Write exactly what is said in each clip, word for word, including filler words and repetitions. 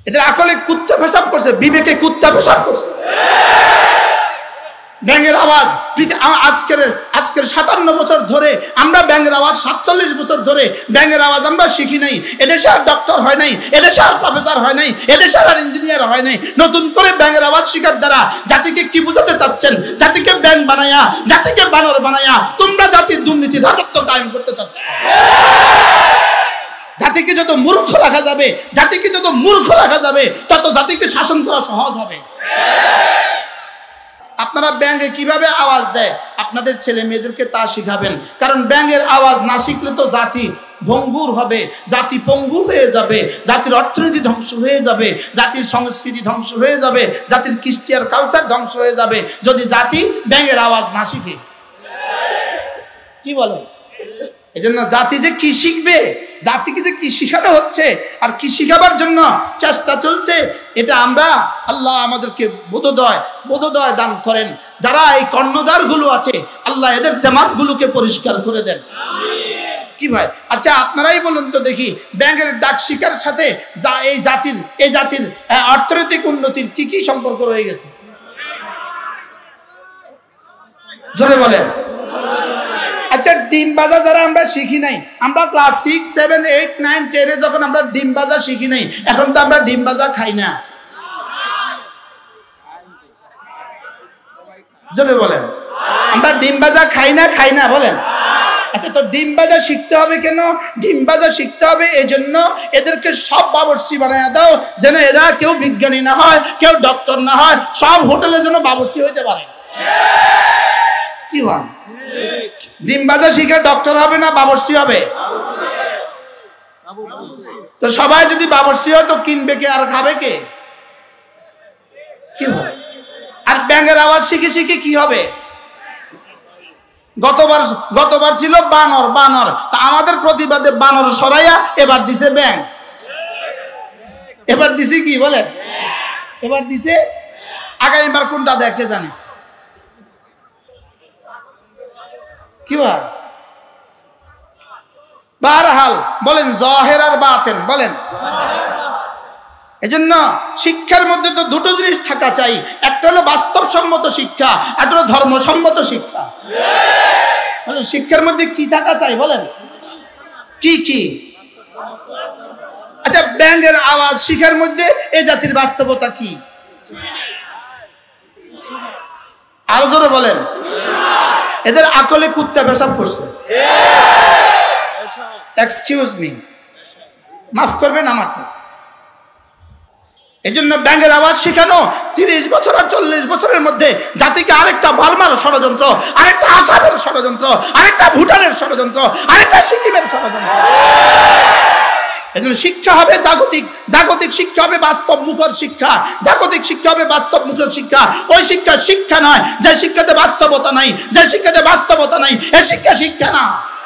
এদের আকলে কুত্তা পেশাব করছে, বিবেকে কুত্তা পেশাব করছে। ব্যাঙের আওয়াজ আজকের আজকের সাতান্ন বছর ধরে আমরা ব্যাঙের আওয়াজ, সাতচল্লিশ বছর ধরে ব্যাঙের আওয়াজ আমরা শিখি নাই। এদেশে আর ডক্টর হয় নাই, এদেশে আর প্রফেসর হয় নাই, এদেশে আর ইঞ্জিনিয়ার হয় নাই। নতুন করে ব্যাঙের আওয়াজ শিখার দ্বারা জাতিকে কি বুঝাতে চাচ্ছেন? জাতিকে ব্যাঙ বানায়া, জাতিকে বানর বানায়া তোমরা জাতির দুর্নীতি রাজত্ব কায়েম করতে চাচ্ছ। জাতিকে যত মূর্খ রাখা যাবে, জাতিকে যত মূর্খ রাখা যাবে, তত জাতিকে শাসন করা সহজ হবে। আপনারা ব্যাঙে কিভাবে আওয়াজ দেয় আপনাদের ছেলে মেয়েদেরকে তা শিখাবেন। কারণ ব্যাঙের আওয়াজ না শিখলে তো জাতি ভঙ্গুর হবে, জাতি পঙ্গু হয়ে যাবে, জাতির অর্থনীতি ধ্বংস হয়ে যাবে, জাতির সংস্কৃতি ধ্বংস হয়ে যাবে, জাতির কৃষ্টি আর কালচার ধ্বংস হয়ে যাবে যদি জাতি ব্যাঙের আওয়াজ না শিখে। কি বলেন? এই জন্য জাতি যে কি শিখবে, জাতিকে যে কি শিখানো হচ্ছে আর কি শিখাবার জন্য চেষ্টা চলছে, এটা আমরা আল্লাহ আমাদেরকে বোধোদয় বোধোদয় দান করেন। যারা এই কর্ণধার গুলো আছে আল্লাহ এদের দিমাগ গুলোকে পরিষ্কার করে দেন। কি ভাই? আচ্ছা আপনারাই বলুন তো দেখি, ব্যাঙের ডাক শিকার সাথে যা এই জাতির এই জাতির অর্থনৈতিক উন্নতির কি কি সম্পর্ক রয়ে গেছে? জোরে বলেন। আচ্ছা ডিম বাজা যারা আমরা শিখি নাই, আমরা class six seven eight nine টেনে যখন আমরা ডিম বাজা শিখি নাই, এখন তো আমরা ডিম বাজা খাই না। জোরে বলেন। আমরা ডিম বাজা খাই না খাই না বলেন। আচ্ছা তো ডিম ভাজা শিখতে হবে কেন? ডিম ভাজা শিখতে হবে এই জন্য এদেরকে সব বাবুর্চি বানায় দাও, যেন এরা কেউ বিজ্ঞানী না হয়, কেউ ডক্টর না হয়, সব হোটেলে যেন বাবুর্চি হইতে পারে। কি হয়? ডিম ভাজা শিখে ডক্টর হবে না বাবুর্চি হবে? তো সবাই যদি বাবুর্চি হয় তো কিনবে কে আর খাবে কে? কি হয়? আর ব্যাঙের আওয়াজ শিখে শিখে কি হবে? গতবার গতবার ছিল বানর বানর, তা আমাদের প্রতিবাদে বানর সরাইয়া এবার দিছে ব্যাঙ। এবার দিছে কি বলে? এবার দিছে আগামীবার কোনটা দেখে জানে। কি বল? বারহাল বলেন জাহের আর বাতেন বলেন। এজন্য শিক্ষার মধ্যে তো দুটো জিনিস থাকা চাই, একটা হলো বাস্তবসম্মত শিক্ষা, একটা হলো ধর্মসম্মত শিক্ষা। বলেন শিক্ষার মধ্যে কি থাকা চাই বলেন? কি কি? আচ্ছা ব্যাঙের আওয়াজ শিক্ষার মধ্যে এই জাতির বাস্তবতা কি? আরো জোরে বলেন। এদের আকলে কুত্তা পেশাব করছে। এক্সকিউজ মি, মাফ করবেন আমাকে। এই জন্য ব্যাঙের আওয়াজ শেখানো তিরিশ বছর আর চল্লিশ বছরের মধ্যে জাতিকে আরেকটা বার্মার ষড়যন্ত্র, আরেকটা আসামের ষড়যন্ত্র, আরেকটা ভুটানের ষড়যন্ত্র, আরেকটা সিকিমের ষড়যন্ত্র। এই জন্য শিক্ষা হবে জাগতিক, জাগতিক শিক্ষা হবে বাস্তব মুখর শিক্ষা, জাগতিক শিক্ষা হবে বাস্তব মুখর শিক্ষা। ওই শিক্ষা শিক্ষা নয় যে শিক্ষাতে বাস্তবতা নাই, যে শিক্ষাতে বাস্তবতা নাই এ শিক্ষা শিক্ষা না।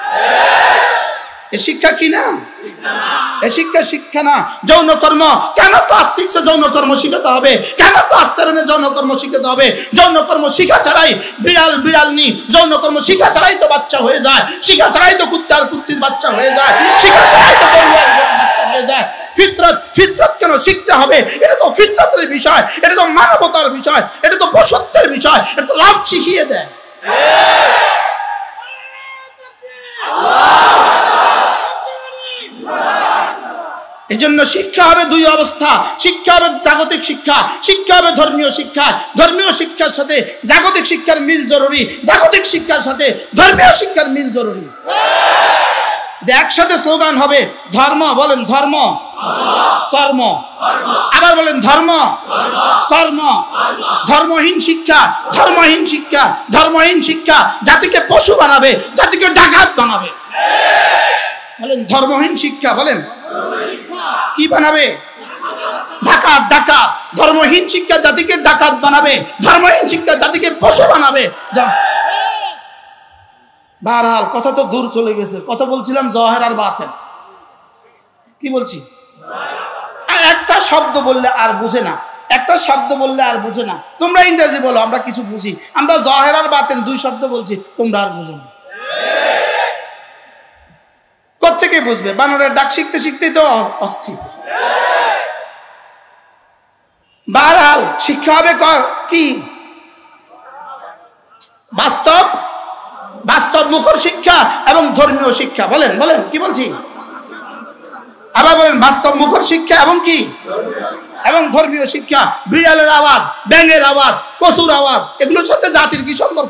এ শিক্ষা কি না? এ শিক্ষা শিক্ষা না। যৌন কর্ম কেন ক্লাস সিক্সে যৌন কর্ম শিখাতে হবে? কেন ক্লাস সেভেনে যৌন কর্ম শিখাতে হবে? যৌন কর্ম শিখা ছাড়াই বিড়াল বিড়াল নি, যৌন কর্ম শিখা ছাড়াই তো বাচ্চা হয়ে যায়, শিখা ছাড়াই তো কুত্তার কুত্তির বাচ্চা হয়ে যায়, শিখা ছাড়াই তো গরুয়ার বাচ্চা হয়ে যায়। ফিতরত ফিতরত কেন শিখতে হবে? এটা তো ফিতরতের বিষয়, এটা তো মানবতার বিষয়, এটা তো পশুত্বের বিষয়, এটা তো রব শিখিয়ে দেয়। এই জন্য শিক্ষা হবে দুই অবস্থা, শিক্ষা হবে জাগতিক শিক্ষা, শিক্ষা হবে ধর্মীয় শিক্ষা। ধর্মীয় শিক্ষার সাথে জাগতিক শিক্ষার মিল জরুরি, জাগতিক শিক্ষার সাথে ধর্মীয় শিক্ষার মিল জরুরি। একসাথে স্লোগান হবে ধর্ম, বলেন ধর্ম কর্ম, আবার বলেন ধর্ম কর্ম। ধর্মহীন শিক্ষা, ধর্মহীন শিক্ষা, ধর্মহীন শিক্ষা জাতিকে পশু বানাবে, জাতিকে ডাকাত বানাবে। বলেন ধর্মহীন শিক্ষা, বলেন কি বানাবে? ডাকাত ডাকাত। ধর্মহীন শিক্ষা জাতিকে ডাকাত বানাবে, ধর্মহীন শিক্ষা জাতিকে পশু বানাবে। বারহাল কথা তো দূর চলে গেছে। কথা বলছিলাম জাহের আর বাতেন। কি বলছি? একটা শব্দ বললে আর বুঝে না, একটা শব্দ বললে আর বুঝে না। তোমরা ইংরেজি বলো, আমরা কিছু বুঝি। আমরা জাহের আর বাতেন দুই শব্দ বলছি, তোমরা আর বুঝো না। কোত্থেকে বুঝবে? বানরের ডাক শিখতে শিখতে তো অস্থির। শিক্ষা হবে কি? বাস্তব বাস্তব মুখর শিক্ষা এবং ধর্মীয় শিক্ষা। বলেন বলেন কি বলছি? আবার বলেন, বাস্তব মুখর শিক্ষা এবং কি? এবং ধর্মীয় শিক্ষা। বিড়ালের আওয়াজ, ব্যাঙের আওয়াজ, পশুর আওয়াজ, এগুলোর সাথে জাতির কি সম্পর্ক?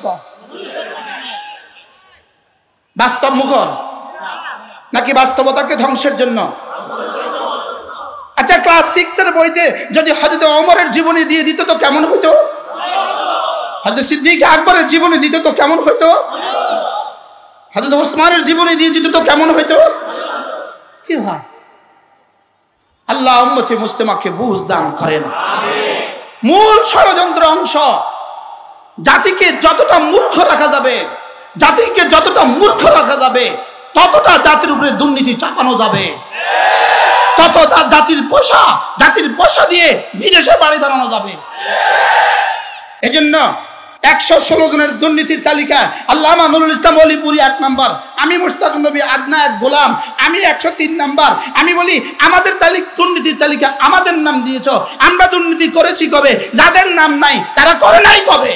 বাস্তব মুখর নাকি বাস্তবতাকে ধ্বংসের জন্য? আচ্ছা, ক্লাস সিক্স এর বইতে যদি হযরত ওমরের জীবনী দিয়ে দিত তো কেমন হইতো? হযরত সিদ্দিক আকবরের জীবনী দিত তো কেমন হইতো? হযরত ওসমানের জীবনী দিয়ে দিত তো কেমন হইতো? কি হয়? আল্লাহ উম্মতে মুসলিমাকে বুঝ দান করেন। মূল ষড়যন্ত্র অংশ, জাতিকে যতটা মূর্খ রাখা যাবে, জাতিকে যতটা মূর্খ রাখা যাবে, ততটা জাতির উপরে দুর্নীতি চাপানো যাবে, তত তার জাতির পয়সা জাতির পয়সা দিয়ে বিদেশে বাড়ি বানানো যাবে। এজন্য একশো ষোলো জনের দুর্নীতির তালিকা আল্লামা নুরুল ইসলাম অলিপুরি এক নাম্বার, আমি মুশতাক নবী আদনা এক গোলাম, আমি একশো তিন নাম্বার। আমি বলি, আমাদের তালিকা দুর্নীতির তালিকা আমাদের নাম দিয়েছ, আমরা দুর্নীতি করেছি কবে? যাদের নাম নাই তারা করে নাই কবে?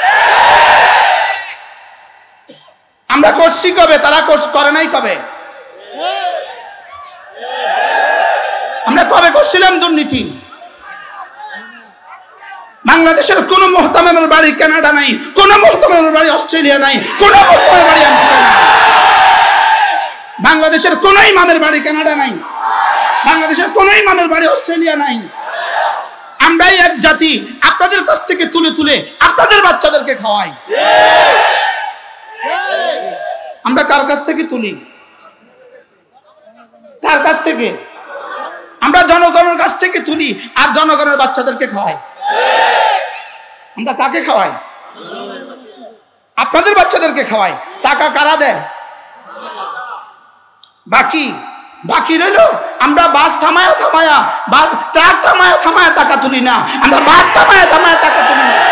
আমরা করছি কবে? তারা করে নাই কবে? আমরা কবে করছিলাম দুর্নীতি? বাংলাদেশের কোন মুহতামিমের বাড়ি কানাডা নাই, কোন মুহতামিমের বাড়ি অস্ট্রেলিয়া নাই, কোন মুহতামিমের বাড়ি আমেরিকা নাই। বাংলাদেশের কোন ইমামের বাড়ি কানাডা নাই, বাংলাদেশের কোন ইমামের বাড়ি অস্ট্রেলিয়া নাই। আমরাই এক জাতি, আপনাদের কাছ থেকে তুলে তুলে আপনাদের বাচ্চাদেরকে খাওয়াই। আমরা কার কাছ থেকে তুলি? কার কাছ থেকে? আমরা জনগণের কাছ থেকে তুলি আর জনগণের বাচ্চাদেরকে খাওয়াই। আমরা কাকে খাওয়াই? আপনাদের বাচ্চাদেরকে খাওয়াই। টাকা কারা দেয়? বাকি বাকি রইল আমরা বাস থামায়া থামায়া বাস ট্রাক থামায়া থামায়া টাকা তুলি না, আমরা বাস থামায়া থামায়া টাকা তুলি না।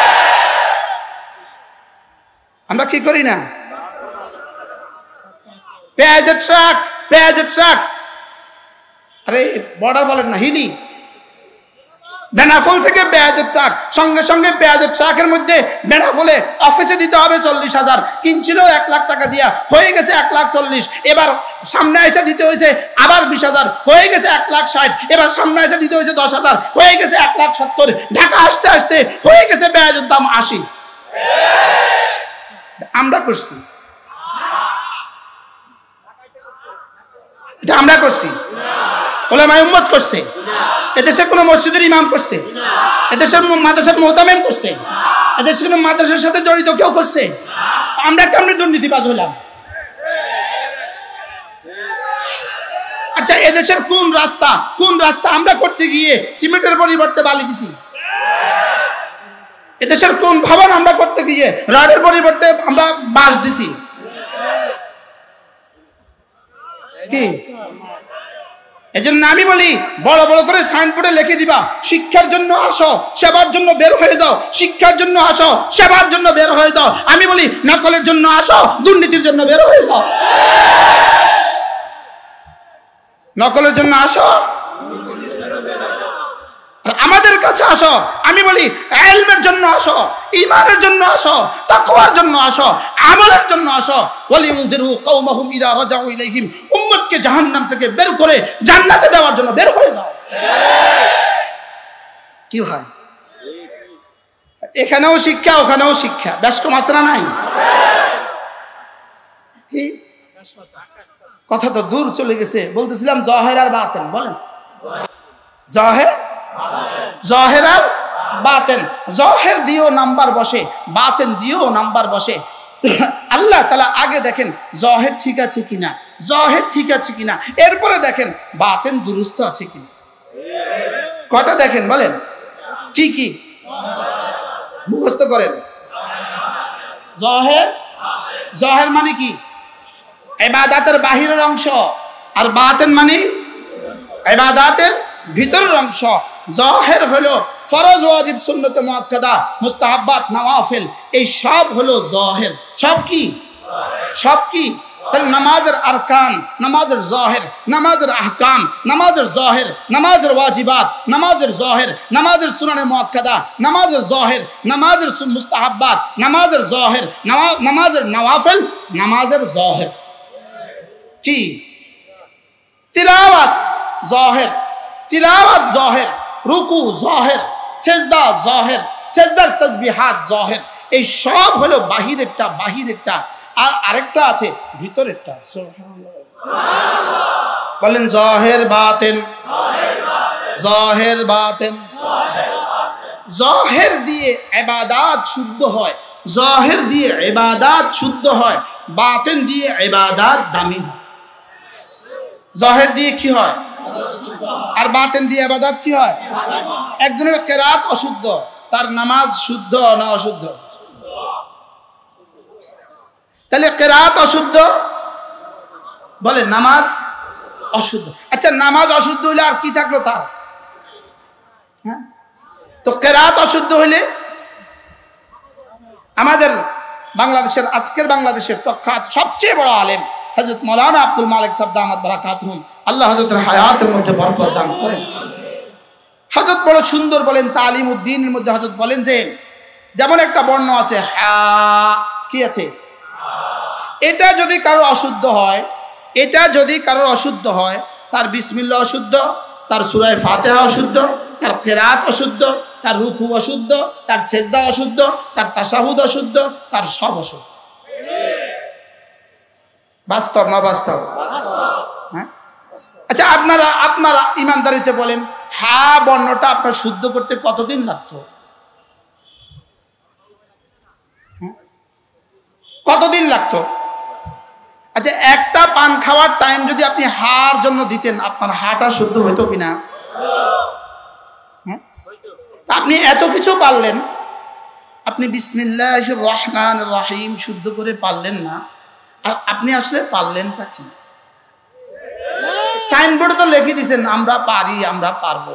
আমরা কি করি না? পেঁয়াজের ট্রাক, পেঁয়াজের ট্রাক, আরে বর্ডার বলেন না, হিলি, বেনাফল থেকে পেঁয়াজের ট্রাক, সঙ্গে সঙ্গে পেঁয়াজের ট্রাকের মধ্যে বেনাফলে অফিসে দিতে হবে চল্লিশ হাজার, কিনছিল এক লাখ টাকা দিয়া, হয়ে গেছে এক লাখ চল্লিশ, এবার সামনে এসে দিতে হয়েছে আবার বিশ হাজার, হয়ে গেছে এক লাখ ষাট, এবার সামনে এসে দিতে হয়েছে দশ হাজার, হয়ে গেছে এক লাখ সত্তর, ঢাকা আসতে আসতে হয়ে গেছে পেঁয়াজের দাম আশি। আমরা করছি, এটা আমরা করছি, ওলামায়ে উম্মত করছে, এদেশে কোনো মসজিদের ইমাম করছে, এদেশের মাদ্রাসার মুহতামিম করছে, এদেশের কোনো মাদ্রাসার সাথে জড়িত কেউ করছে? আমরা কেমন দুর্নীতিবাজ হলাম? আচ্ছা, এদেশের কোন রাস্তা কোন রাস্তা আমরা করতে গিয়ে সিমেন্টের পরিবর্তে বালি দিছি? এদেশের কোন ভবন আমরা করতে গিয়ে রডের পরিবর্তে আমরা বাঁশ দিছি? কি? এজন্য আমি বলি, বড় বড় করে সাইনবোর্ডে লিখে দিবা, শিক্ষার জন্য আসো, সেবার জন্য বের হয়ে যাও, শিক্ষার জন্য আসো, সেবার জন্য বের হয়ে যাও। আমি বলি, নকলের জন্য আসো, দুর্নীতির জন্য বের হয়ে যাও। নকলের জন্য আসো, আমাদের কাছে আসো। আমি বলি, ইলমের জন্য আসো, ঈমানের জন্য আসো, তাকওয়ার জন্য আসো, আমলের জন্য আসো। ওয়ালিউনযিরু কওমাহুম ইযা রাজাউ ইলাইহিম, উম্মতকে জাহান্নাম থেকে বের করে জান্নাতে দেওয়ার জন্য বের হয়ে যাও। কি হয়? এখানেও শিক্ষা, ওখানেও শিক্ষা, ব্যস্ত মাসরা নাই। কি কথা তো দূর চলে গেছে। বলতেছিলাম জাহের আর বাতিন, বলেন জাহের জাহের আর বাতিন। জাহের দিয়েও নাম্বার বসে, বাতিন দিয়েও নাম্বার বসে। আল্লাহ তাআলা আগে দেখেন জাহের ঠিক আছে কিনা, জাহের ঠিক আছে কিনা, এরপরে দেখেন বাতিন দুরুস্ত আছে কিনা। কটা দেখেন বলেন? কি কি মুখস্থ করেন? জাহের, জাহের মানে কি? ইবাদতের বাহিরের অংশ, আর বাতিন মানে ইবাদতের ভিতরের অংশ। জাহের হলো ফরজ, ওয়াজিব, সুন্নত মুআক্কাদা, মুস্তাহাব্বাত, নওয়াফিল, এই সব হলো জাহের। সব কি? সব কি? তাহলে নামাজের আরকান, নামাজের জহের, নামাজের আহকাম, নামাজের জহের, নামাজের ওয়াজিবাত, নামাজের জহের, নামাজের সুনানে মুআক্কাদা, নামাজের জহের, নামাজের মুস্তাহাব্বাত, নামাজের জহের, নামাজের নওয়াফিল, নামাজের জহের কি? তিলাওয়াত জহের, তিলাওয়াত জহের, রুকু জহের, সেজদা জহের, সেজদার তাসবিহাত জহের। এই সব হলো বাহিরেরটা, বাহিরেরটা। আর আরেকটা আছে ভিতরেরটা। বলেন জহের বাতেন, জহের বাতেন। জহের দিয়ে ইবাদত শুদ্ধ হয়, জহের দিয়ে ইবাদত শুদ্ধ হয়, বাতেন দিয়ে ইবাদত দামি হয়। জহের দিয়ে কি হয় আর বাতেন দিয়ে ইবাদত কি হয়? একজনের কেরাত অশুদ্ধ, তার নামাজ শুদ্ধ না অশুদ্ধ? তাহলে কেরাত অশুদ্ধ, বলে নামাজ অশুদ্ধ। আচ্ছা, নামাজ অশুদ্ধ হইলে আর কি থাকলো তার? হ্যাঁ, তো কেরাত অশুদ্ধ হইলে আমাদের বাংলাদেশের, আজকের বাংলাদেশের প্রখ্যাত সবচেয়ে বড় আলেম হযরত মাওলানা আব্দুল মালিক সাহেব দামাত বারাকাতুহুম, আল্লাহ হযরতের হায়াতের মধ্যে বরকত দান করেন। হযরত বড় সুন্দর বলেন, তালিম উদ্দিনের মধ্যে হযরত বলেন যে যেমন একটা বর্ণ আছে হা, কি আছে? এটা যদি কারো অশুদ্ধ হয়, এটা যদি কারোর অশুদ্ধ হয়, তার বিসমিল্লাহ অশুদ্ধ, তার সূরা ফাতিহা অশুদ্ধ, তার কিরাত অশুদ্ধ, তার রুকু অশুদ্ধ, তার সেজদা অশুদ্ধ, তার তাশাহুদ অশুদ্ধ, তার সব অশুদ্ধ। বাস্তব না বাস্তব? হ্যাঁ। আচ্ছা, আপনারা আপনারা ইমানদারিতে বলেন, হা বর্ণটা আপনার শুদ্ধ করতে কতদিন লাগতো? কতদিন লাগতো? আচ্ছা, একটা পান খাওয়ার টাইম যদি আপনি হার জন্য দিতেন, আপনার হাটা শুদ্ধ হইতো কিনা? আপনি এত কিছু পারলেন, আপনি বিসমিল্লাহির রহমানির রহিম শুদ্ধ করে পারলেন না, আর আপনি আসলে পারলেনটা কি? সাইনবোর্ডে তো লিখে দিয়েছেন আমরা পারি, আমরা পারবো।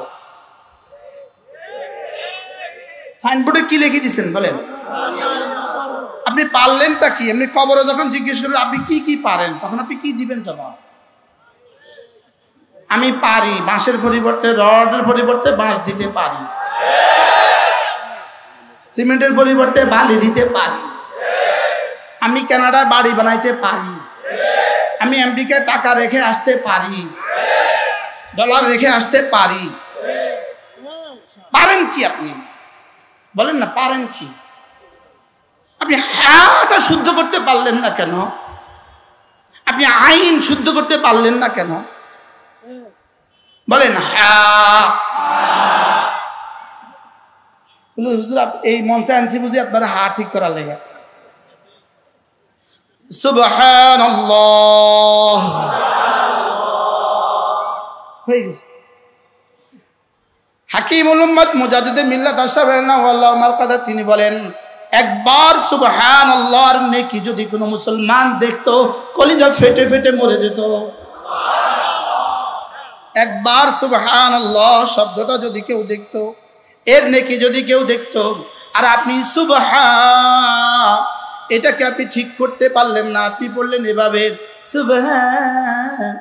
সাইনবোর্ডে কি লিখে দিয়েছেন বলেন? আপনি পারলেনটা কি? আপনি কবরে যখন জিজ্ঞেস করবেন আপনি কি কি পারেন, তখন আপনি কি দিবেন জবাব? আমি পারি বাঁশের পরিবর্তে, রডের পরিবর্তে বাঁশ দিতে পারি, সিমেন্টের পরিবর্তে বালি দিতে পারি, আমি কানাডায় বাড়ি বানাইতে পারি, আমি আমেরিকায় টাকা রেখে আসতে পারি, ডলার রেখে আসতে পারি। পারেন কি আপনি বলেন না? পারেন কি? আপনি হাটা শুদ্ধ করতে পারলেন না কেন? আপনি আইন শুদ্ধ করতে পারলেন না কেন? বলেন হ্যাঁ। এই মঞ্চে আনছি বুঝি আপনারা হা ঠিক করার লেগে। সুবহানাল্লাহ হয়ে গেছে। হাকিমুল উম্মত মুজাদ্দিদে মিল্লাত আশরাফুল্লাহ মারকাদা তিনি বলেন, একবার সুবহানাল্লাহর নেকি যদি কোনো মুসলমান দেখতো, কলিজা ফেটে ফেটে মরে যেত। একবার সুবহানাল্লাহ শব্দটা যদি কেউ দেখতো, এর নেকি যদি কেউ দেখতো, আর আপনি সুবহান এটাকে আপনি ঠিক করতে পারলেন না, আপনি বললেন এভাবে সুবহান,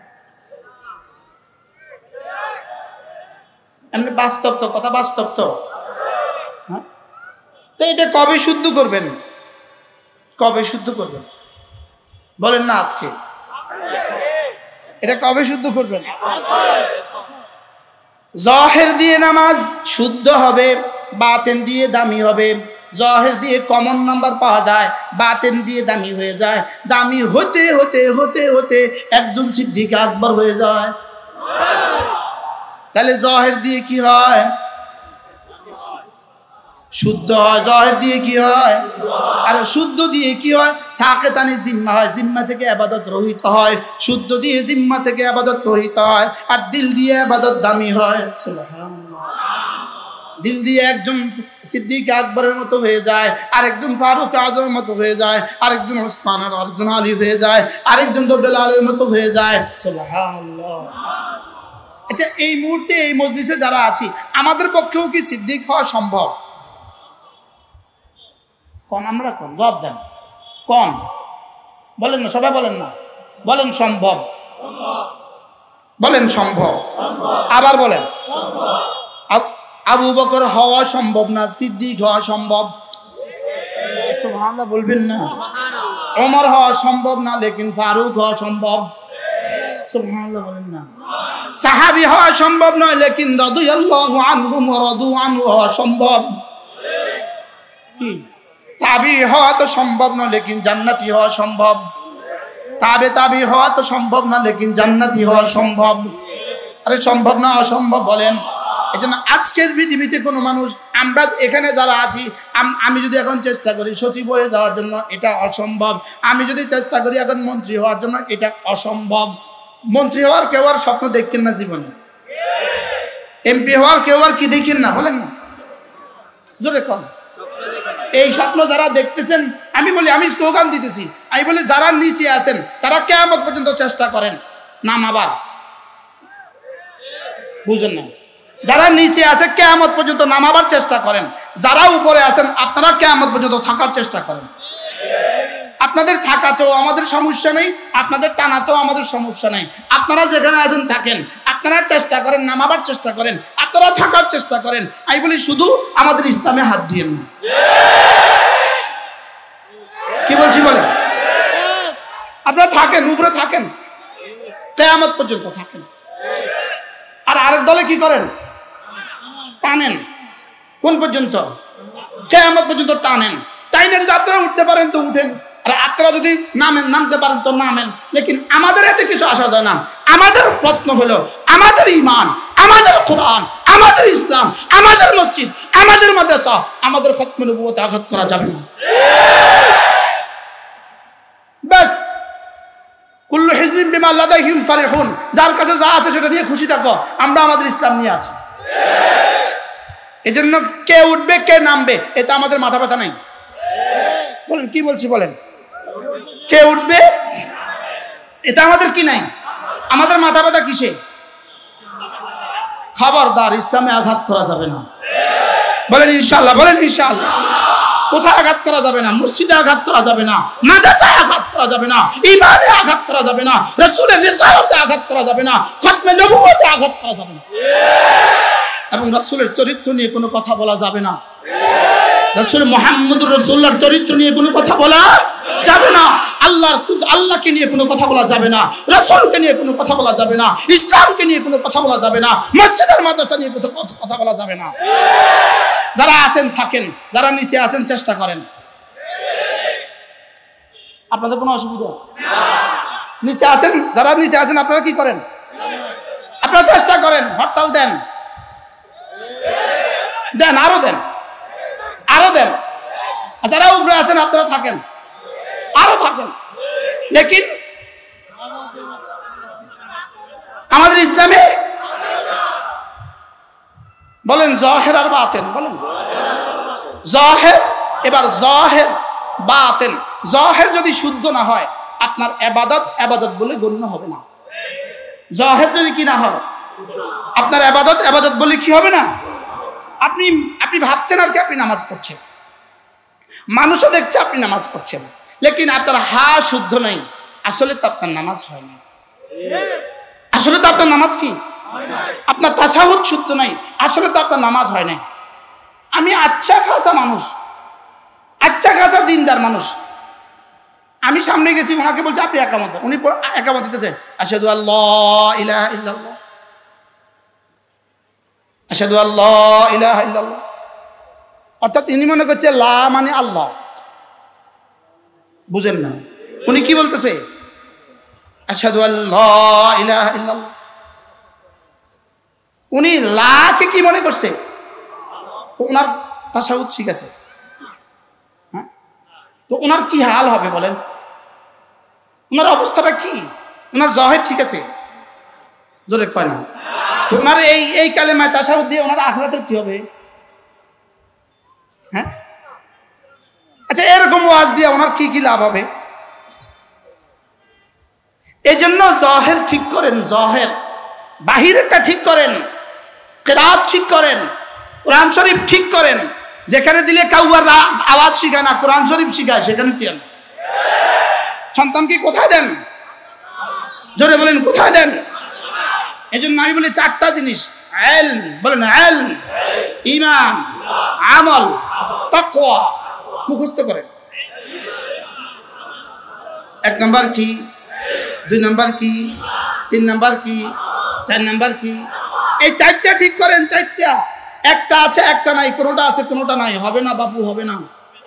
এমনি বাস্তব তো, কথা বাস্তব তো। হ্যাঁ, তো এটা কবে শুদ্ধ করবেন? কবে শুদ্ধ করবেন বলেন না? আজকে। এটা কবে শুদ্ধ করবেন? জহের দিয়ে নামাজ শুদ্ধ হবে, বাতেন দিয়ে দামি হবে। জহের দিয়ে কমন নাম্বার পাওয়া যায়, বাতেন দিয়ে দামি হয়ে যায়। দামি হতে হতে হতে হতে একজন সিদ্দিক আকবর হয়ে যায়। তাহলে জহের দিয়ে কি হয়? শুদ্ধ হয়। জহের দিয়ে কি হয়? আর শুদ্ধ দিয়ে কি হয়? সাকেতানি জিম্মা হয়, জিম্মা থেকে ইবাদত রহিত হয়। শুদ্ধ দিয়ে জিম্মা থেকে ইবাদত রহিত হয়, আর দিল দিয়ে ইবাদত দামি হয়। সুবহানাল্লাহ। দিল দিয়ে একজন সিদ্দিক আকবরের মতো হয়ে যায়, আরেকজন ফারুক আজমের মতো হয়ে যায়, আরেকজন ওসমান আর আরেকজন আলী হয়ে যায়, আরেকজন তো বেলালের মতো হয়ে যায়। সুবহানাল্লাহ। আচ্ছা, এই মুহূর্তে এই মজলিসে যারা আছি, আমাদের পক্ষেও কি সিদ্দিক হওয়া সম্ভব? কোন আমরা কোন জবাব দেন কোন? বলেন না, সবাই বলেন না, বলেন সম্ভব, বলেন সম্ভব, আবার বলেন আবু বকর হওয়া সম্ভব না, সিদ্দিক হওয়া সম্ভব, সুবহানাল্লাহ বলবেন না, ওমর হওয়া সম্ভব না, লেকিন ফারুক হওয়া সম্ভব, সুবহানাল্লাহ বলেন না, সাহাবী হওয়া সম্ভব নয়, লেকিন রাদিয়াল্লাহু আনহুম ওয়া রাদু আনহু হওয়া সম্ভব, কি তাবি হওয়া তো সম্ভব না, লেকিন জান্নাতি হওয়া সম্ভব, তাবে তাবি হওয়া তো সম্ভব না, লেকিন জান্নাতি হওয়া সম্ভব। আরে সম্ভব না অসম্ভব বলেন। এই জন্য আজকের পৃথিবীতে কোনো মানুষ, আমরা এখানে যারা আছি, আমি যদি এখন চেষ্টা করি সচিব হয়ে যাওয়ার জন্য, এটা অসম্ভব। আমি যদি চেষ্টা করি এখন মন্ত্রী হওয়ার জন্য, এটা অসম্ভব। মন্ত্রী হওয়ার কেউ আর স্বপ্ন দেখেন না জীবনে, এমপি হওয়ার কেউ আর কি দেখেন না, বলেন না, জোরে কম। এই স্বপ্ন যারা দেখতেছেন, আমি বলি, আমি স্লোগান দিতেছি, আমি বলি যারা নিচে আছেন তারা কিয়ামত পর্যন্ত চেষ্টা করেন নামাবার, বুঝেন না? যারা নিচে আছে কিয়ামত পর্যন্ত নামাবার চেষ্টা করেন, যারা উপরে আছেন আপনারা কিয়ামত পর্যন্ত থাকার চেষ্টা করেন। আপনাদের থাকাতেও আমাদের সমস্যা নেই, আপনাদের টানাতেও আমাদের সমস্যা নেই। আপনারা যেখানে আছেন থাকেন, আপনারা চেষ্টা করেন, নামাবার চেষ্টা করেন, আপনারা থাকার চেষ্টা করেন। আমি বলি শুধু আমাদের ইসলামে হাত দিয়েন না। কি বলছি বলেন? আপনারা থাকেন, উপরে থাকেন, কিয়ামত পর্যন্ত থাকেন। আর আরেক দলে কি করেন? টানেন। কোন পর্যন্ত? কিয়ামত পর্যন্ত টানেন। তাই না? যদি আপনারা উঠতে পারেন তো উঠেন, আর আপনারা যদি নামেন, নামতে পারেন তো নামেন। লেকিন আমাদের এতে কিছু আসা যায় না। আমাদের প্রশ্ন হলো, আমাদের ঈমান, আমাদের কোরআন, আমাদের ইসলাম, আমাদের মসজিদ, আমাদের মাদ্রাসা, আমাদের খতমে নবুয়তে আঘাত করা যাবে না। বাস, কুল্লু হিজবিন বিমা লাদাইহিম ফারিহুন, যার কাছে যা আছে সেটা নিয়ে খুশি থাকো, আমরা আমাদের ইসলাম নিয়ে আছি। এজন্য কে উঠবে কে নামবে এটা আমাদের মাথা ব্যথা নাই। বলেন, কি বলছি বলেন? কে উঠবে এটা আমাদের কি নাই, আমাদের মাথা ব্যথা কিসে? খবরদার, ইসলামে আঘাত করা যাবে না। বলেন ইনশাআল্লাহ, বলেন ইনশাআল্লাহ। কোথায় আঘাত করা যাবে না? মসজিদে আঘাত করা যাবে না, মাদ্রাসায় আঘাত করা যাবে না, ঈমানে আঘাত করা যাবে না, রাসূলের রিসালাতে আঘাত করা যাবে না, খতমে নবুয়তে আঘাত করা যাবে না, এবং রাসূলের চরিত্র নিয়ে কোনো কথা বলা যাবে না। রাসূল মুহাম্মদুর রাসূলুল্লাহর চরিত্র নিয়ে কোনো কথা বলা যাবে না। আল্লাহর আল্লাহকে নিয়ে কোনো কথা বলা যাবে না, রাসূলকে নিয়ে কোনো কথা বলা যাবে না, ইসলামকে নিয়ে কোনো কথা বলা যাবে না, মসজিদের মাদ্রাসা নিয়ে কোনো কথা বলা যাবে না। যারা আছেন থাকেন, যারা নিচে আছেন চেষ্টা করেন। আপনাদের কোনো অসুবিধা আছে? নিচে আছেন, যারা নিচে আছেন আপনারা কি করেন? আপনারা চেষ্টা করেন, হরতাল দেন, দেন, আরো দেন, আরো দেন। আর যারা উপরে আছেন আপনারা থাকেন, আরো থাকেন। লেকিন আমাদের ইসলামে বলেন জাহের আর বাতেন, বলেন জাহের। এবার জাহের বাতেন, জাহের যদি শুদ্ধ না হয় আপনার ইবাদত ইবাদত বলে গণ্য হবে না। জাহের যদি কি না হয় আপনার ইবাদত ইবাদত বলে কি হবে না। আপনি আপনি ভাবছেন আর কি আপনি নামাজ পড়ছেন, মানুষও দেখছে আপনি নামাজ পড়ছেন, লেকিন আপনার হা শুদ্ধ নাই, আসলে তো আপনার নামাজ হয় না। আসলে তো আপনার নামাজ কি, আপনার তাশাহুদ শুদ্ধ নাই, আসলে তো আপনার নামাজ হয় না। আমি আচ্ছা খাসা মানুষ, আচ্ছা খাসা দিনদার মানুষ, আমি সামনে গেছি, ওনাকে বলছে আপনি একামত, উনি একামত দিতেছে আশহাদু আল্লাহ ইলাহা ইল্লাল্লাহ, আশহাদু আল্লাহ ইলাহা ইল্লাল্লাহ। অর্থাৎ ইনি মনে করছে লা মানে আল্লাহ, বুঝেন না? উনি কি বলতেছে? আশহাদু আল্লাহ ইলাহা ইল্লাল্লাহ। উনি লাকে কি মনে করছে? ওনার তাশাহুদ ঠিক আছে, হ্যাঁ, তো ওনার কি হাল হবে বলেন? ওনার অবস্থাটা কি? ওনার জাহের ঠিক আছে, জোরে কয় না। তো ওনার এই এই কালেমায় তাশাহুদ দিয়ে ওনার আখিরাতের কি হবে? হ্যাঁ, আচ্ছা, এরকম ওয়াজ দিয়ে ওনার কি কি লাভ হবে? এই জন্য জাহের ঠিক করেন, জাহের, বাহিরেরটা ঠিক করেন, কিরাত ঠিক করেন, কোরআন শরীফ ঠিক করেন। যেখানে দিলে কাউয়ার আওয়াজ শিখায় না, কোরআন শরীফ শিখায়, সেখানে দিয়েন। সন্তানকে কোথায় দেন? জোরে বলেন কোথায় দেন? এই জন্য আমি বলি চারটা জিনিস, ইলম বলেন, ইলম, ঈমান, আমল, তাকওয়া মুখস্থ করেন। এক নাম্বার কি, দুই নাম্বার কি, তিন নাম্বার কি, চার নাম্বার কি? এই চারটা ঠিক করেন। চারটা, একটা আছে একটা নাই, কোনোটা আছে কোনোটা নাই। হবে না বাপু, হবে না।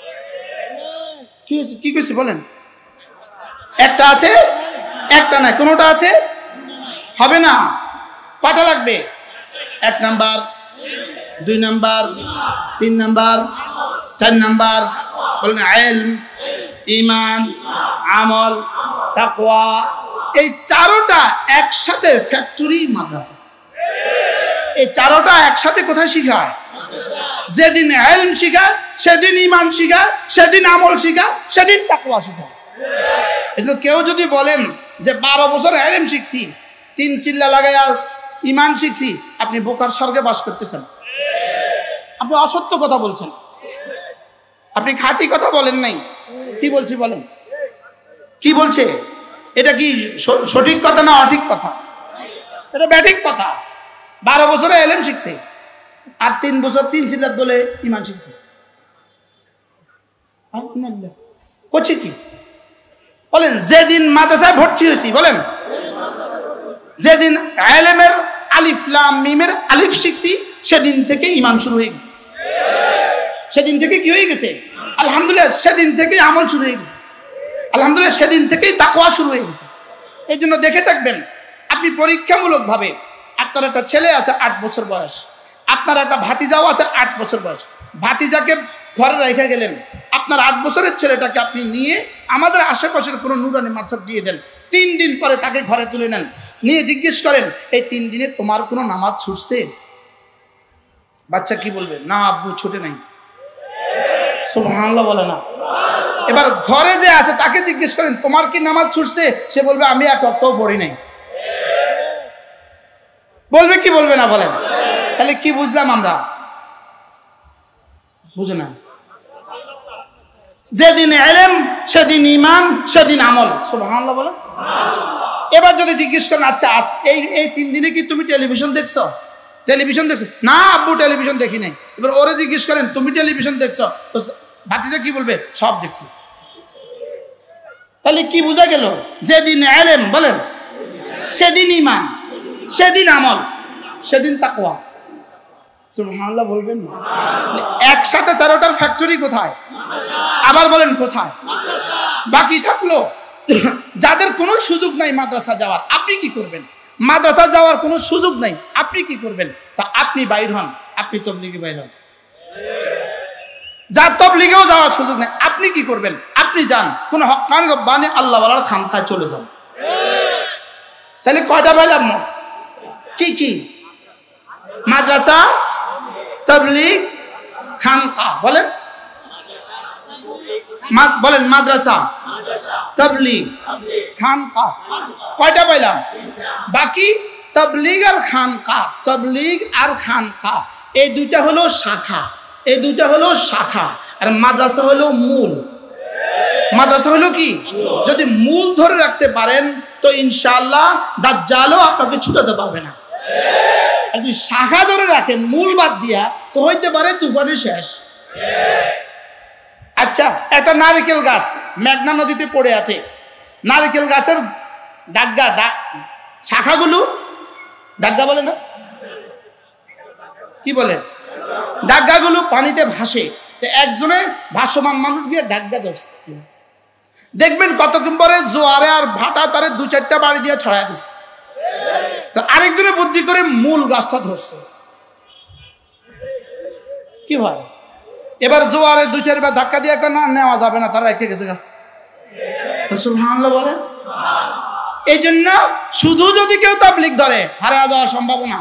কি হয়েছে, কি কইছি বলেন? একটা আছে একটা নাই, কোনোটা আছে, হবে না। কটা লাগবে? এক নাম্বার, দুই নাম্বার, তিন নাম্বার, চার নাম্বার। বলেন ইলম, ঈমান, আমল, তাকওয়া। এই চারোটা একসাথে ফ্যাক্টরি মাদ্রাসা। এই চারোটা একসাথে কোথায় শিখায়? যেদিন ইলম শিখায় সেদিন ঈমান শিখায়, সেদিন আমল শিখায়, সেদিন তাকওয়া শিখায়। এজন্য কেউ যদি বলেন যে বারো বছর ইলম শিখছি, তিন চিল্লা লাগাইয়া ঈমান শিখছি, আপনি বোকার স্বর্গে বাস করতেছেন। আপনি অসত্য কথা বলছেন, আপনি খাঁটি কথা বলেন নাই। কি বলছি বলেন? কি বলছে? এটা কি সঠিক কথা না অঠিক কথা? এটা ব্যাঠিক কথা। বারো বছরে ইলম শিখছে আর তিন বছর তিন চিল্লাত বলে ঈমান শিখছে। করছে কি বলেন? যেদিন মাদ্রাসায় ভর্তি হয়েছি, বলেন যেদিন ইলমের আলিফ লাম মিমের আলিফ শিখছি, সেদিন থেকে ঈমান শুরু হয়ে গেছে। সেদিন থেকে কি হয়ে গেছে? আলহামদুলিল্লাহ। সেদিন থেকেই আমল শুরু হয়ে গেছে, আলহামদুলিল্লাহ। সেদিন থেকেই তাকওয়া শুরু হয়ে গেছে। এই জন্য দেখে থাকবেন, আপনি পরীক্ষামূলক ভাবে, আপনার একটা ছেলে আছে আট বছর বয়স, আপনার একটা ভাতিজাও আছে আট বছর বয়স। ভাতিজাকে ঘরে রেখে গেলেন, আপনার আট বছরের ছেলেটাকে আপনি নিয়ে আমাদের আশেপাশের কোনো নুরানি মাদ্রাসা দিয়ে দেন। তিন দিন পরে তাকে ঘরে তুলে নেন, নিয়ে জিজ্ঞেস করেন, এই তিন দিনে তোমার কোনো নামাজ ছুটছে? বাচ্চা কি বলবে? না আব্বু, ছুটে নাই। সুবহানাল্লাহ বলে না। এবার ঘরে যে আছে তাকে জিজ্ঞেস করেন, তোমার কি নামাজ ছুটছে? সে বলবে আমি এক ওয়াক্তও পড়ি নাই। বলবে কি বলবে না বলেন? তাহলে কি বুঝলাম আমরা? বুঝে না। যেদিন ইলম সেদিন ঈমান সেদিন আমল। সুবহানাল্লাহ বলেন। এবার যদি জিজ্ঞেস করেন, আচ্ছা আজ এই এই তিন দিনে কি তুমি টেলিভিশন দেখছো? টেলিভিশন দেখছো? না আব্বু, টেলিভিশন দেখি নাই। এবার ওরে জিজ্ঞেস করেন, তুমি টেলিভিশন দেখছো? ভাতিজা কি বলবে? সব দেখছি। তাহলে কি বোঝা গেল? যেদিন ইলম বলেন সেদিন ঈমান, সেদিন আমল, সেদিন তাকওয়া। সুবহানাল্লাহ বলবেন না? একসাথে চারোটার ফ্যাক্টরি কোথায়? আবার বলেন কোথায়? বাকি থাকলো যাদের কোনো সুযোগ নাই মাদ্রাসা যাওয়ার, আপনি কি করবেন? মাদ্রাসা যাওয়ার কোনো সুযোগ নাই, আপনি কি করবেন? তা আপনি বাইর হন, আপনি তাবলীগে বাইর হন। যার তাবলীগেও যাওয়ার সুযোগ নেই, আপনি কি করবেন? আপনি যান কোন হক্কানি রব্বানি আল্লাহ ওয়ালার খানকায় চলে যান। তাহলে কয়টা পাইলাম? কি কি? মাদ্রাসা, তাবলীগ, খানকা। বলেন বলেন মাদ্রাসা, তাবলীগ, খানকা। কয়টা পাইলাম? বাকি তাবলীগ আর খানকা। তাবলীগ আর খানকা এই দুইটা হলো শাখা, এই দুইটা হলো শাখা। আর মাদ্রাসা হলো মূল। মাদ্রাসা হলো কি? যদি মূল ধরে রাখতে পারেন তো ইনশাআল্লাহ দাজ্জালও আপনাকে ছুটাতে পারবে না। আর যদি শাখা ধরে রাখেন মূল বাদ দিয়া, তো হইতে পারে তুফানে শেষ। আচ্ছা, একটা নারকেল গাছ মেঘনা নদীতে পড়ে আছে। নারকেল গাছের ডাগা শাখাগুলো ডাগা বলে না, কি বলে? ডাগাগুলো পানিতে ভাসে। একজনে ভাসমান মানুষ গিয়ে ডাগা ধরছে, দেখবেন কতক্ষণ পরে জোয়ারে আর ভাটা তারে দু চারটা বাড়ি দিয়ে ছড়াই দিচ্ছে। আরেকজনে বুদ্ধি করে মূল গাছটা ধরছে। কি হয়? এবার জোয়ারে দু চারবার ধাক্কা দিয়ে না নেওয়া যাবে না, তারা রেখে গেছে। সুবহানাল্লাহ বলেন। এই জন্য শুধু যদি কেউ তাবলীগ ধরে, হারিয়ে যাওয়ার সম্ভাবনা।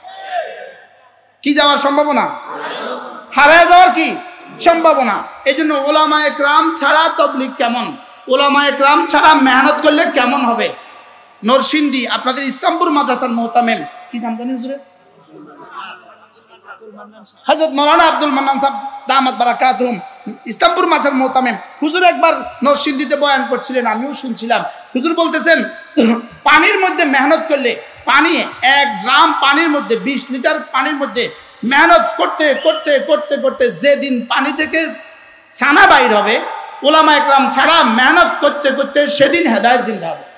কি যাওয়ার সম্ভাবনা? হারিয়ে যাওয়ার কি সম্ভাবনা। এই জন্য ওলামায়ে কেরাম ছাড়া তাবলীগ কেমন? ওলামায়ে কেরাম ছাড়া মেহনত করলে কেমন হবে? নরসিংদী আপনাদের ইসলামপুর মাদ্রাসার মোহতামেম, কি নাম জানি হুজুরের? হযরত মাওলানা আব্দুল মান্নান সাহেব দামাত বারাকাতুহুম ইসলামপুর মাজার মোতামেম হুজুর একবার নরসিংদীতে বয়ান করছিলেন, আমিও শুনছিলাম। হুজুর বলতেছেন পানির মধ্যে মেহনত করলে, পানি এক ড্রাম পানির মধ্যে বিশ লিটার পানির মধ্যে মেহনত করতে করতে করতে করতে যেদিন পানি থেকে ছানা বাইর হবে, ওলামা একরাম ছাড়া মেহনত করতে করতে সেদিন হেদায়েত জিন্দা হবে।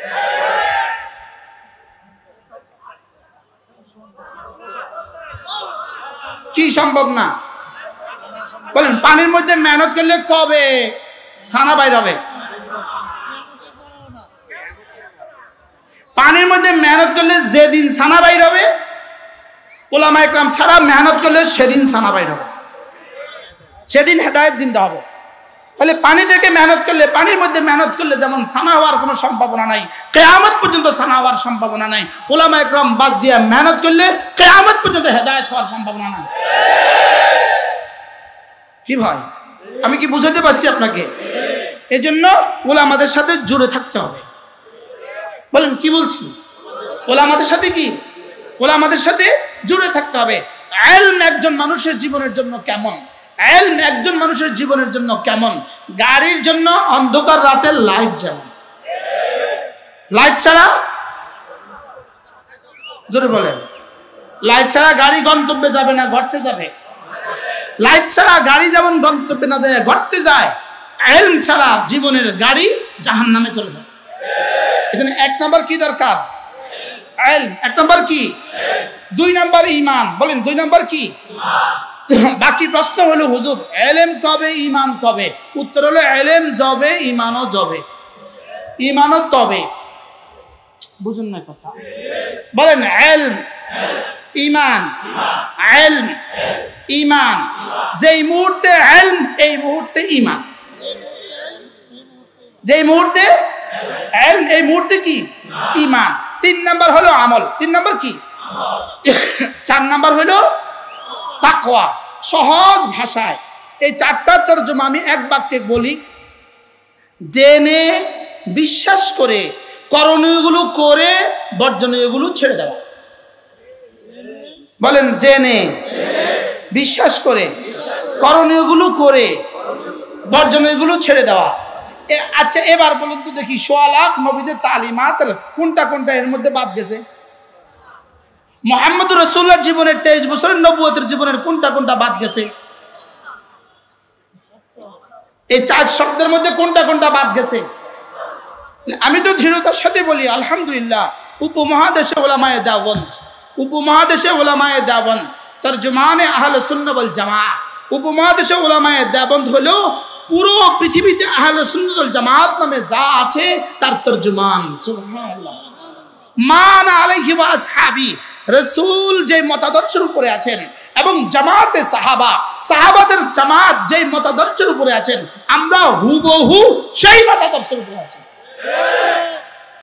কি সম্ভব না বলেন? পানির মধ্যে মেহনত করলে কবে ছানা বাইর হবে? পানির মধ্যে মেহনত করলে যেদিন ছানা বাইর হবে, ওলামা একরাম ছাড়া মেহনত করলে সেদিন ছানা বাইর হবে, সেদিন হেদায়েত জিন্দা হবে। তাহলে পানি থেকে মেহনত করলে, পানির মধ্যে মেহনত করলে যেমন ছানা হওয়ার কোনো সম্ভাবনা নাই, কিয়ামত পর্যন্ত ছানা হওয়ার সম্ভাবনা নাই। ওলামা একরাম বাদ দিয়ে মেহনত করলে কিয়ামত পর্যন্ত হেদায়েত হওয়ার সম্ভাবনা নাই। কি ভাই, আমি কি বুঝাতে পারছি আপনাকে? এই জন্য ওলামাদের সাথে জুড়ে থাকতে হবে। বলেন কি বলছি? ওলামাদের সাথে কি? ওলামাদের সাথে জুড়ে থাকতে হবে। ইলম একজন মানুষের জীবনের জন্য কেমন? ইলম একজন মানুষের জীবনের জন্য কেমন? গাড়ির জন্য অন্ধকার রাতের লাইট যেমন, লাইট ছাড়া, জোরে বলেন, লাইট ছাড়া গাড়ি গন্তব্যে যাবে না, ঘরতে যাবে। লাইট ছাড়া গাড়ি যেমন গন্তব্যে না যায়, ঘরতে যায়, ইলম ছাড়া জীবনের গাড়ি জাহান্নামে চলে যায়। এজন্য এক নাম্বার কি দরকার? ইলম। এক নাম্বার কি? দুই নাম্বার ঈমান। বলেন দুই নাম্বার কি? বাকি প্রশ্ন হলো হুজুর ইলম কবে, ঈমান কবে? উত্তর হলো ইলম যবে, ঈমানও যবে। ঈমানও তবে। বুঝুন না কথা? বলেন ইলম, ঈমান, ইলম, ঈমান। যেই মুহূর্তে ইলম, এই মুহূর্তে ঈমান। যেই মুহূর্তে ইলম, এই মুহূর্তে কি? ঈমান। তিন নাম্বার হলো আমল। তিন নাম্বার কি? চার নাম্বার হলো তাকওয়া। সহজ ভাষায় এই চারটা তরজমা আমি এক বাক্যে বলি, জেনে বিশ্বাস করে করণীয়গুলো করে বর্জনীয়গুলো ছেড়ে দেওয়া। বলেন জেনে বিশ্বাস করে করণীয়গুলো করে বর্জনীয়গুলো ছেড়ে দেওয়া। আচ্ছা এবার বলুন তো দেখি, সোয়া লাখ নবীদের তালিমাত কোনটা কোনটা এর মধ্যে বাদ গেছে? মুহাম্মদ রাসূলুল্লাহর জীবনের তেইশ বছরের নবুয়তের জীবনের কোনটা কোনটা বাদ গেছে? এই চার শব্দের মধ্যে কোনটা কোনটা বাদ গেছে? আমি তো দৃঢ়তার সাথে বলি আলহামদুলিল্লাহ, উপমহাদেশে ওলামায়ে দেওবন্দ, উপমহাদেশে ওলামায়ে দেওবন্দ তরজমানে আহলে সুন্নাহ ওয়াল জামাত। উপমহাদেশে ওলামায়ে দেওবন্দ হলো পুরো পৃথিবীতে আহলে সুন্নাহ ওয়াল জামাত নামে যা আছে তার তরজমান। সুবহানাল্লাহ। মান আলাইহি ওয়া আসহাবি, রাসূল যে মতাদর্শের উপরে আছেন এবং জামাতে সাহাবা, সাহাবাদের জামাত যে মতাদর্শের উপরে আছেন, আমরা হুবহু সেই মতাদর্শের উপরে আছি।